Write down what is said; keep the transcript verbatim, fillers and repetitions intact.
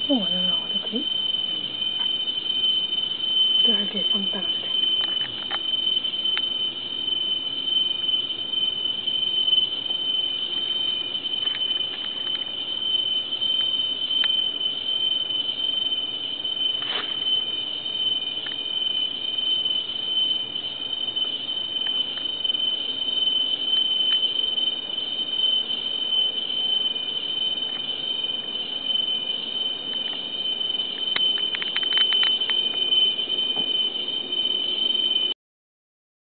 用完了啦，我都可以，这还可以放大的。